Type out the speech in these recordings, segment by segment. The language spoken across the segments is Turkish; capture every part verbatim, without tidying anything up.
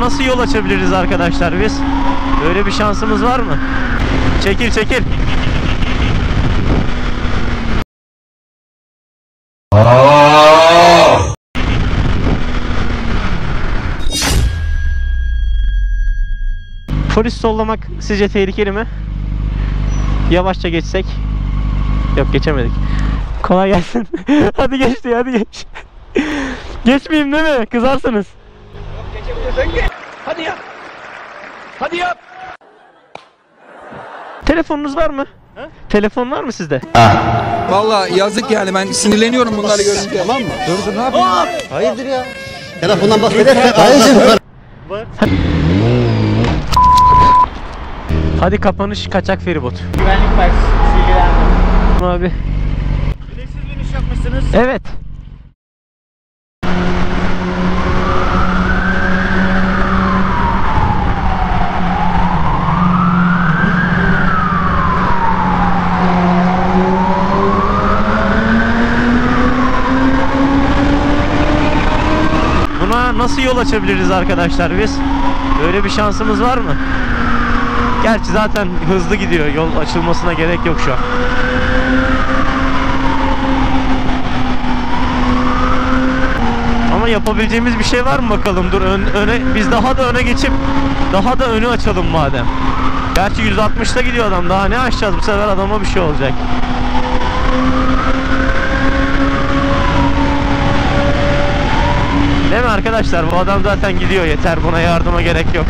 nasıl yol açabiliriz arkadaşlar biz? Böyle bir şansımız var mı? Çekil çekil. Polis sollamak sizce tehlikeli mi? Yavaşça geçsek. Yok, geçemedik. Kolay gelsin. Hadi geçti, hadi geç. Geçmeyeyim değil mi? Kızarsınız. Yok, geçebilirsen geç. Hadi yap. Hadi yap. Telefonunuz var mı? He? Telefon var mı sizde? Vallahi yazık yani, ben sinirleniyorum bunları görünce. Tamam mı? Dur dur, ne yapıyorsun? Hayırdır ya? Telefondan bahsedersen hayırdır. Hadi kapanış, kaçak feribot. Güvenlik var, silgilendim. Abi. Bileksiz biniş yapmışsınız. Evet. Buna nasıl yol açabiliriz arkadaşlar biz? Böyle bir şansımız var mı? Gerçi zaten hızlı gidiyor. Yol açılmasına gerek yok şu an. Ama yapabileceğimiz bir şey var mı bakalım? Dur ön, öne biz daha da öne geçip daha da önü açalım madem. Gerçi yüz altmışta gidiyor adam. Daha ne açacağız? Bu sefer adama bir şey olacak. Değil mi arkadaşlar? Bu adam zaten gidiyor. Yeter, buna yardıma gerek yok.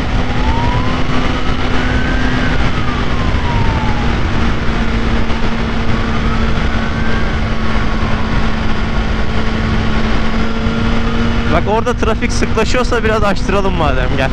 Bak orada trafik sıklaşıyorsa biraz açtıralım madem, gel.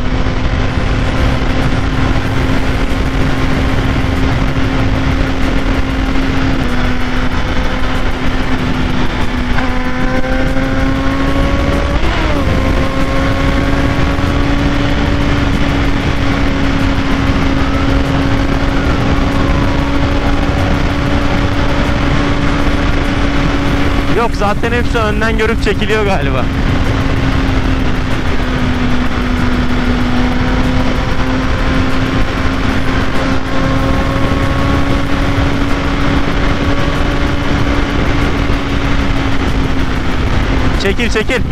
Yok, zaten hepsi önden görüp çekiliyor galiba. Çekil çekil.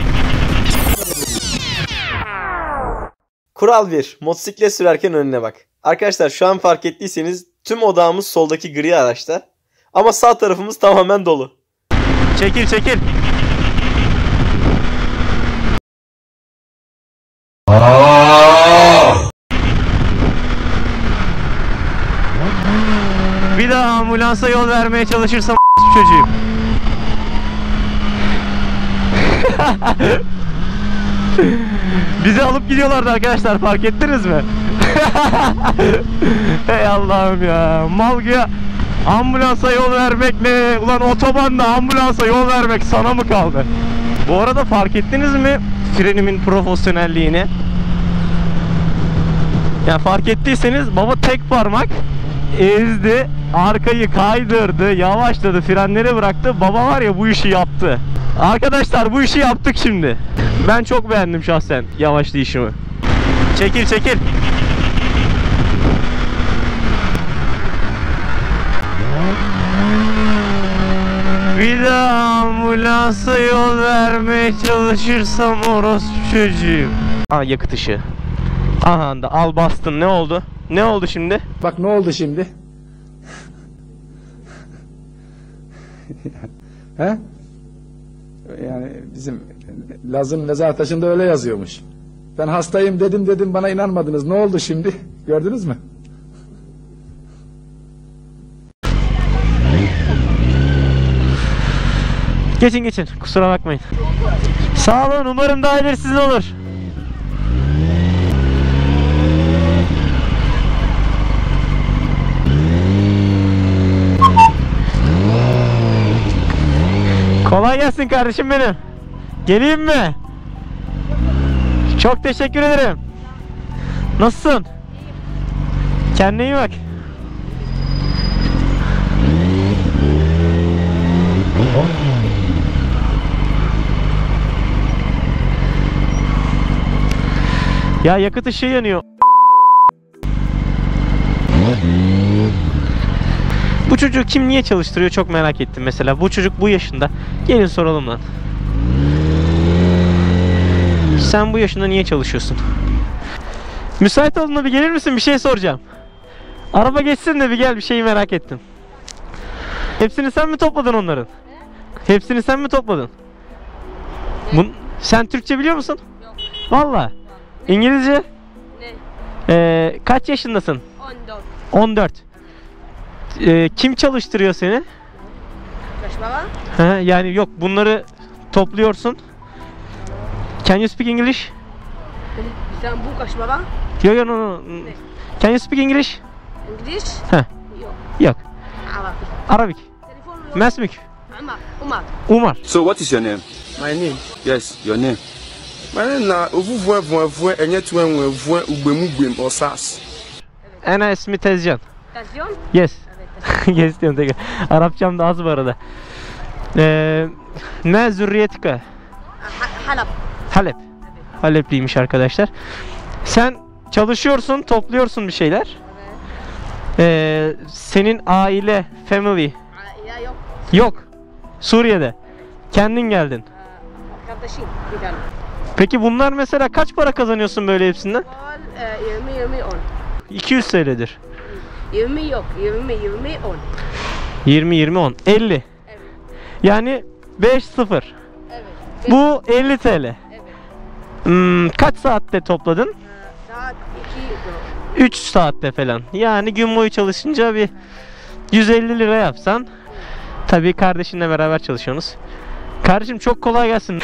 Kural bir. Motosiklet sürerken önüne bak. Arkadaşlar şu an fark ettiyseniz tüm odağımız soldaki gri araçta. Ama sağ tarafımız tamamen dolu. Çekil çekil. Bir daha ambulansa yol vermeye çalışırsam çocuğum. Bizi alıp gidiyorlardı arkadaşlar, fark ettiniz mi? Hey Allah'ım ya, mal ya. Ambulansa yol vermek ne? Ulan otobanda ambulansa yol vermek sana mı kaldı? Bu arada fark ettiniz mi frenimin profesyonelliğini? Ya fark ettiyseniz baba tek parmak ezdi, arkayı kaydırdı, yavaşladı, frenleri bıraktı. Baba var ya, bu işi yaptı. Arkadaşlar bu işi yaptık şimdi. Ben çok beğendim şahsen yavaşlayışımı. Çekil çekil. Bir daha ambulansa yol vermeye çalışırsam orospu çocuğum. Aa, yakıt ışığı. Aha da al bastın, ne oldu? Ne oldu şimdi? Bak ne oldu şimdi? He? Yani bizim Laz'ın mezar taşında öyle yazıyormuş. Ben hastayım dedim dedim, bana inanmadınız. Ne oldu şimdi? Gördünüz mü? Geçin geçin, kusura bakmayın. Sağ olun, umarım daha ileri sizin olur. Kolay gelsin kardeşim benim. Geleyim mi? Çok teşekkür ederim. Nasılsın? Kendine iyi bak. Ya yakıt ışığı yanıyor. Bu çocuğu kim niye çalıştırıyor çok merak ettim mesela. Bu çocuk bu yaşında. Gelin soralım lan. Sen bu yaşında niye çalışıyorsun? Müsait olduğunda bir gelir misin? Bir şey soracağım. Araba geçsin de bir gel, bir şeyi merak ettim. Hepsini sen mi topladın onların? Hepsini sen mi topladın? Bun sen Türkçe biliyor musun? Yok. Valla. İngilizce? Ne? Ee, kaç yaşındasın? on dört. on dört. Ee, kim çalıştırıyor seni? Kaç baba? Ha, yani yok, bunları topluyorsun. Can you speak English? Sen bu kaç baba? Yok yok no, no. Can you speak English? İngiliz? Heh. Yok. Yok. Arabi. Arabik. Telefon mu? Mesmük. Umar. Umar. Umar. So what is your name? My name? Yes, your name. My name na Ovuvue Vuevue Enye Tuenwevue Ugbemugem or SARS. Ana ismi Tezcan. Tansiyon? Yes. Evet. Yes diyorum tekrar. Arapçam da az bu arada. Ee, ne zürriyetika? Ha- Halep. Halep. Halepliymiş arkadaşlar. Sen çalışıyorsun, topluyorsun bir şeyler. Ee, senin aile, family Ya yok. yok. Suriye'de. Kendin geldin. Kardeşim bir tane. Peki bunlar mesela kaç para kazanıyorsun böyle hepsinden? Kol e, yirmi yirmi on. iki yüz T L'dir. yirmi yok. yirmi yirmi on. yirmi yirmi on. elli. Evet. Yani beş sıfır. Evet. Bu elli T L. Evet. Hmm, kaç saatte topladın? Saat iki. üç saatte falan. Yani gün boyu çalışınca bir yüz elli lira yapsan. Tabii kardeşinle beraber çalışıyorsunuz. Kardeşim çok kolay gelsin.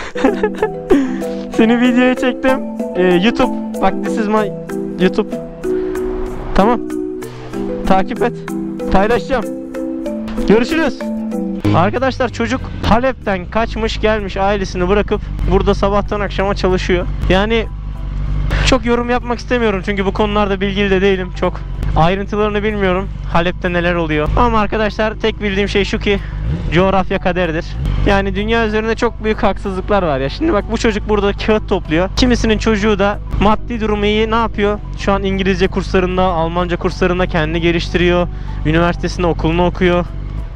Seni videoya çektim. Ee, YouTube. Bak, this is my YouTube. Tamam. Takip et. Paylaşacağım. Görüşürüz. Arkadaşlar çocuk Halep'ten kaçmış gelmiş, ailesini bırakıp burada sabahtan akşama çalışıyor. Yani çok yorum yapmak istemiyorum çünkü bu konularda bilgili de değilim. Çok ayrıntılarını bilmiyorum. Halep'te neler oluyor. Ama arkadaşlar tek bildiğim şey şu ki coğrafya kaderdir. Yani dünya üzerinde çok büyük haksızlıklar var ya. Şimdi bak, bu çocuk burada kağıt topluyor. Kimisinin çocuğu da maddi durumu iyi, ne yapıyor? Şu an İngilizce kurslarında, Almanca kurslarında kendini geliştiriyor. Üniversitesinde, okulunu okuyor.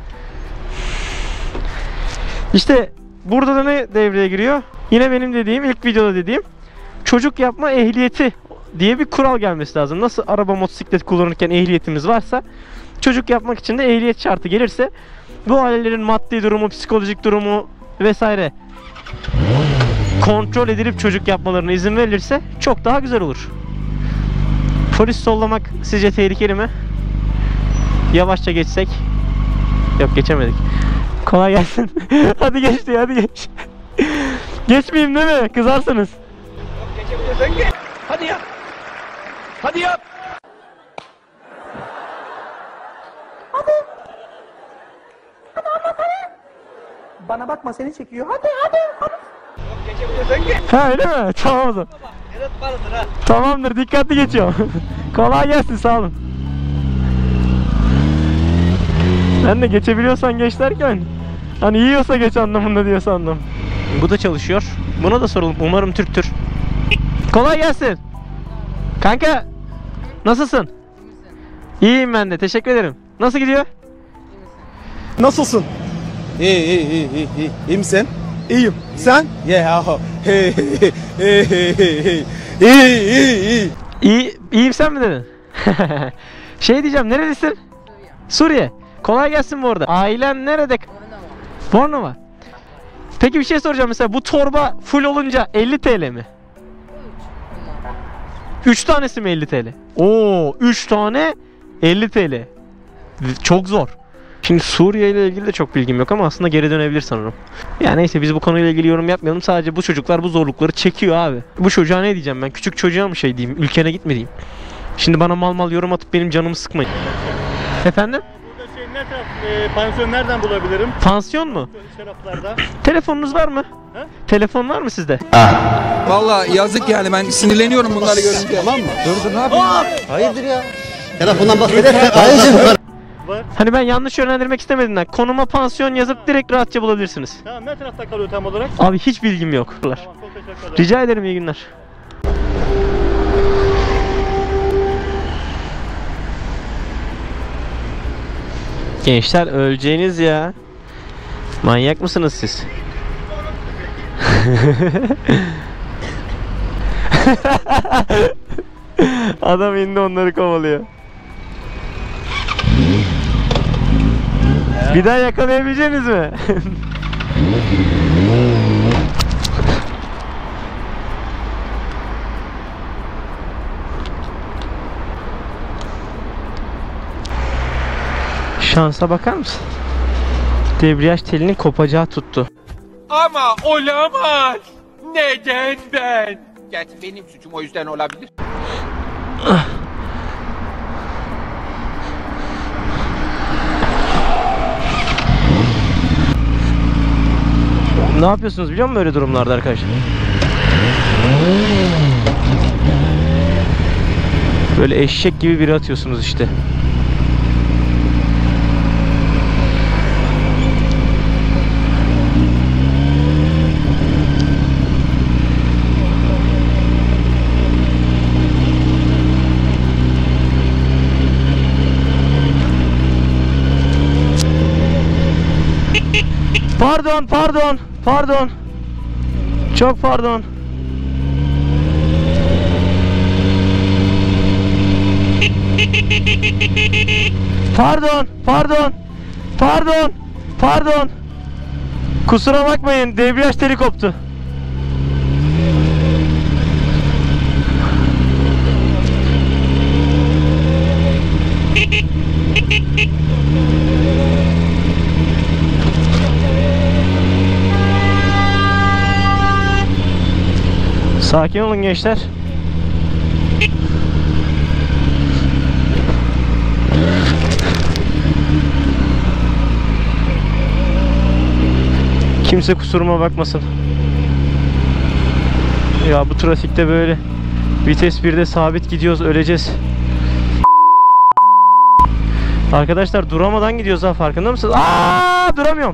İşte burada da ne devreye giriyor? Yine benim dediğim, ilk videoda dediğim çocuk yapma ehliyeti diye bir kural gelmesi lazım. Nasıl araba, motosiklet kullanırken ehliyetimiz varsa, çocuk yapmak için de ehliyet şartı gelirse, bu ailelerin maddi durumu, psikolojik durumu vesaire kontrol edilip çocuk yapmalarına izin verilirse çok daha güzel olur. Polis sollamak sizce tehlikeli mi? Yavaşça geçsek. Yok, geçemedik. Kolay gelsin. Hadi geç diyor, hadi geç. Geçmeyeyim değil mi? Kızarsınız. Hadi yap. Hadi yap. Bana bakma seni çekiyor. Hadi hadi hadi. Ha, öyle mi? Tamam o zaman. Tamamdır, dikkatli geçiyorum. Kolay gelsin, sağ olun. Ben de geçebiliyorsan geç derken, hani yiyorsa geç anlamında diyor sandım. Bu da çalışıyor. Buna da soralım. Umarım Türktür. Kolay gelsin. Kanka, nasılsın? İyiyim ben de. Teşekkür ederim. Nasıl gidiyor? Nasılsın? İyi iyi iyi iyi iyi. İyi misin? İyiyim. Sen? Yeah. Hey hey hey hey hey. İyi iyi iyi. İyi, iyiyim sen mi dedin? Şey diyeceğim, nerelisin? Suriye. Suriye. Kolay gelsin bu arada. Ailen nerede? Bornova. Peki bir şey soracağım, mesela bu torba full olunca elli T L mi? üç tanesi mi elli T L? Oo, üç tane elli T L. Çok zor. Şimdi Suriye ile ilgili de çok bilgim yok ama aslında geri dönebilir sanırım. Ya neyse, biz bu konuyla ilgili yorum yapmayalım. Sadece bu çocuklar bu zorlukları çekiyor abi. Bu çocuğa ne diyeceğim ben? Küçük çocuğa mı şey diyeyim? Ülkene gitme diyeyim. Şimdi bana mal mal yorum atıp benim canımı sıkmayın. Efendim? Burada şey ne taraf, e, pansiyon nereden bulabilirim? Pansiyon mu? Taraflarda. Telefonunuz var mı? He? Telefon var mı sizde? Vallahi yazık yani, ben sinirleniyorum bunları görünce. Tamam mı? Dur dur, ne yapıyorsun? Hayırdır ya? Telefondan bahsederken dayıcım. Var. Hani ben yanlış yönlendirmek istemediğimden konuma pansiyon yazıp direkt rahatça bulabilirsiniz. Tamam, ne tarafta kalıyor tam olarak? Abi hiç bilgim yok. Tamam, çok teşekkür ederim. Rica ederim, iyi günler. Gençler öleceğiniz ya. Manyak mısınız siz? Adam indi onları kovalıyor. Bir daha yakalayabileceğiniz mi? Şansa bakar mısın? Debriyaj telinin kopacağı tuttu. Ama olamaz. Neden ben? Gerçi benim suçum, o yüzden olabilir. Ne yapıyorsunuz biliyor musun böyle durumlarda arkadaşlar? Böyle eşek gibi biri atıyorsunuz işte. Pardon, pardon, pardon. Çok pardon. Pardon, pardon, pardon, pardon. Kusura bakmayın, debriyaj teli koptu. Sakin olun gençler. Kimse kusuruma bakmasın. Ya bu trafikte böyle vites birde sabit gidiyoruz, öleceğiz. Arkadaşlar duramadan gidiyoruz ha, farkında mısınız? Aa, duramıyorum.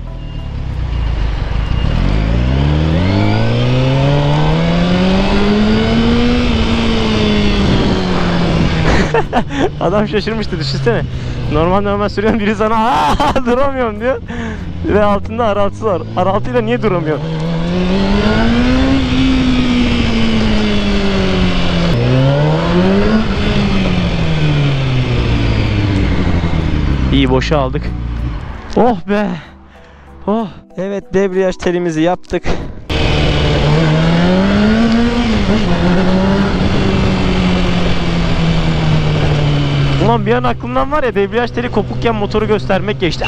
Adam şaşırmıştı, düşünsene. Normal normal sürüyorum, biri sana aa duramıyorum diyor. Ve altında R altı var. R altı ile niye duramıyor? İyi, boşa aldık. Oh be. Oh. Evet, debriyaj telimizi yaptık. Ulan bir an aklımdan var ya, debriyaj teli kopukken motoru göstermek geçti.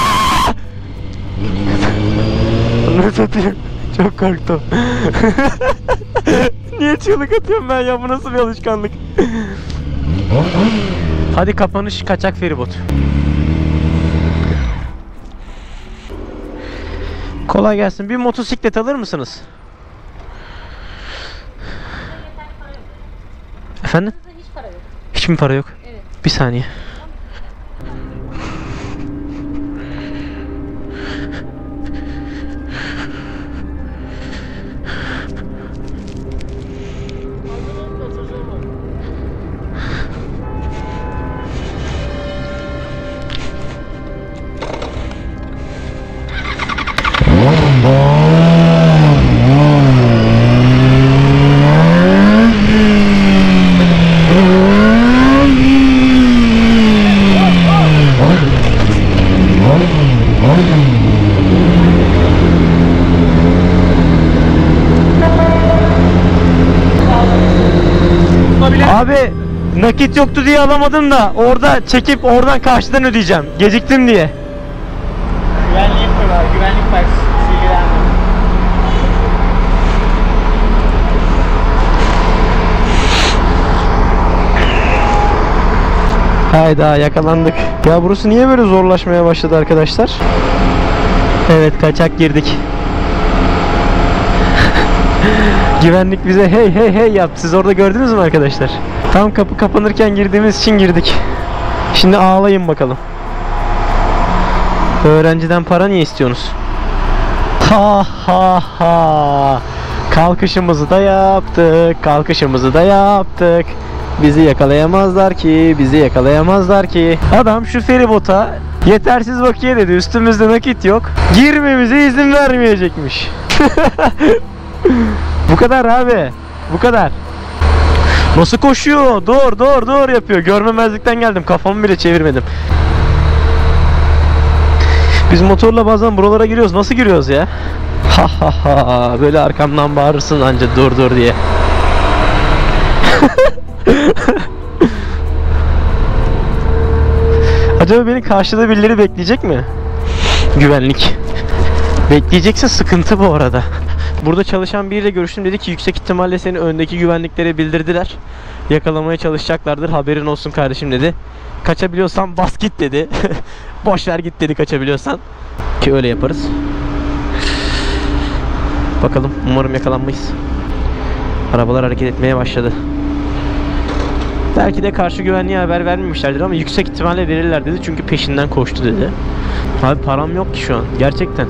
Ne satayım? Çok korktum. Niye çığlık atıyorum ben ya? Bu nasıl bir alışkanlık? Hadi kapanış, kaçak feribot. Kolay gelsin. Bir motosiklet alır mısınız? Efendim? Hiç para yok. Hiç mi para yok? Evet. Bir saniye. Abi nakit yoktu diye alamadım da orada çekip oradan karşıdan ödeyeceğim. Geciktim diye. Güvenlik var, güvenlik var. Silgilenme. Hayda, yakalandık. Ya burası niye böyle zorlaşmaya başladı arkadaşlar? Evet, kaçak girdik. Güvenlik bize hey hey hey yaptı. Siz orada gördünüz mü arkadaşlar? Tam kapı kapanırken girdiğimiz için girdik. Şimdi ağlayın bakalım. Öğrenciden para niye istiyorsunuz? Ha ha ha. Kalkışımızı da yaptık. Kalkışımızı da yaptık. Bizi yakalayamazlar ki, bizi yakalayamazlar ki. Adam şu feribota yetersiz bakiye dedi. Üstümüzde nakit yok. Girmemize izin vermeyecekmiş. Bu kadar abi. Bu kadar. Nasıl koşuyor? Dur dur dur yapıyor. Görmemezlikten geldim. Kafamı bile çevirmedim. Biz motorla bazen buralara giriyoruz. Nasıl giriyoruz ya? Ha ha ha. Böyle arkamdan bağırırsın anca dur dur diye. Acaba beni karşıda birileri bekleyecek mi? Güvenlik. Bekleyecekse sıkıntı bu arada. Burada çalışan biriyle görüştüm, dedi ki yüksek ihtimalle seni öndeki güvenliklere bildirdiler. Yakalamaya çalışacaklardır, haberin olsun kardeşim dedi. Kaçabiliyorsan bas git dedi. Boş ver git dedi kaçabiliyorsan. Ki öyle yaparız. Bakalım, umarım yakalanmayız. Arabalar hareket etmeye başladı. Belki de karşı güvenliğe haber vermemişlerdir ama yüksek ihtimalle verirler dedi çünkü peşinden koştu dedi. Abi param yok ki şu an gerçekten.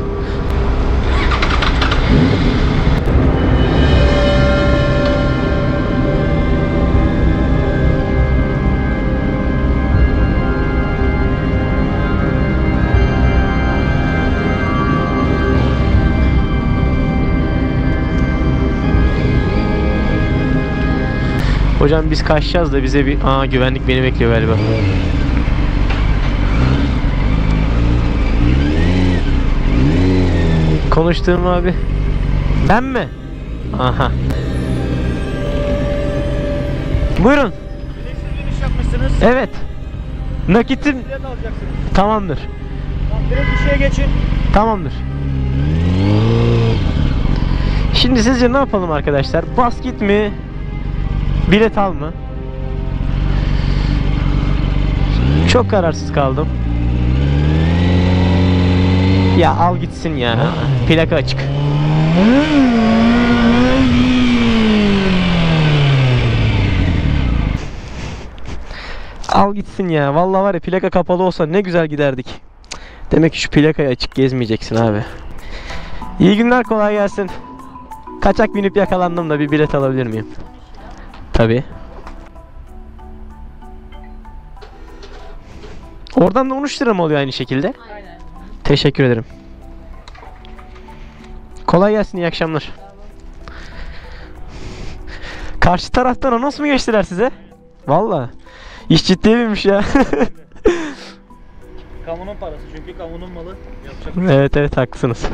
Hocam biz kaçacağız da bize bir... Aa güvenlik beni bekliyor galiba. Konuştuğum abi. Ben mi? Aha. Buyurun. Giriş yapmışsınız. Evet. Nakitim... Bilet alacaksınız. Tamamdır. Tamam, direkt işe geçin. Tamamdır. Şimdi sizce ne yapalım arkadaşlar? Bas git mi? Bilet al mı? Çok kararsız kaldım. Ya al gitsin ya. Plaka açık. Al gitsin ya. Vallahi var ya plaka kapalı olsa ne güzel giderdik. Demek ki şu plakayı açık gezmeyeceksin abi. İyi günler, kolay gelsin. Kaçak binip yakalandım da bir bilet alabilir miyim? Tabii. Oradan da on üç lira mı oluyor aynı şekilde? Aynen. Teşekkür ederim. Kolay gelsin, iyi akşamlar. Karşı taraftan anons mu geçtiler size? Vallahi. İş ciddiye binmiş ya. Kamunun parası çünkü kamunun malı. Yapacak. Evet evet haklısınız.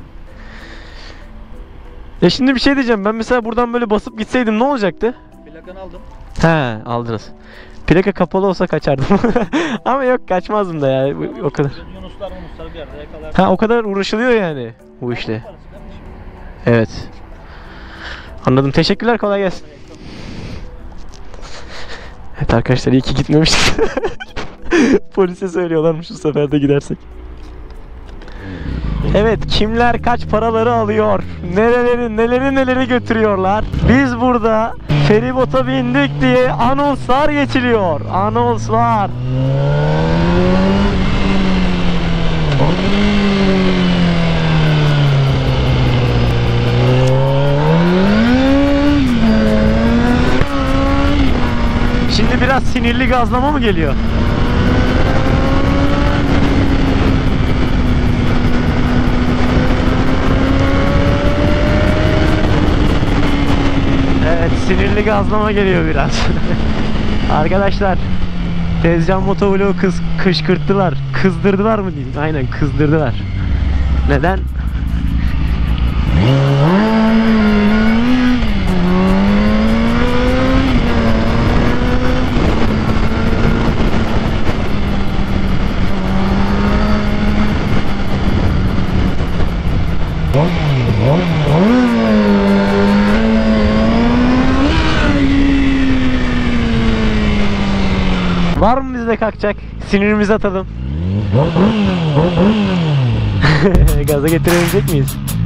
Ya şimdi bir şey diyeceğim. Ben mesela buradan böyle basıp gitseydim ne olacaktı? Plakanı aldım. He, aldınız. Plaka kapalı olsa kaçardım. Ama yok, kaçmazdım da ya o kadar. Yunuslar Yunuslar bir yerde yakalar. Ha, o kadar uğraşılıyor yani bu işle. Evet. Anladım. Teşekkürler, kolay gelsin. Evet arkadaşlar, iyi ki gitmemişiz. Polise söylüyorlarmış bu sefer de gidersek. Evet, kimler kaç paraları alıyor, nereleri neleri neleri götürüyorlar. Biz burada feribota bindik diye anonslar geçiliyor. Anonslar. Şimdi biraz sinirli gazlama mı geliyor? Evet, sinirli gazlama geliyor biraz. Arkadaşlar, Tezcan Motovlog'u kız kışkırttılar. Kızdırdılar mı diyeyim? Aynen, kızdırdılar. Neden? Var mı bizde kalkacak? Sinirimizi atalım. Gaza getirebilecek miyiz?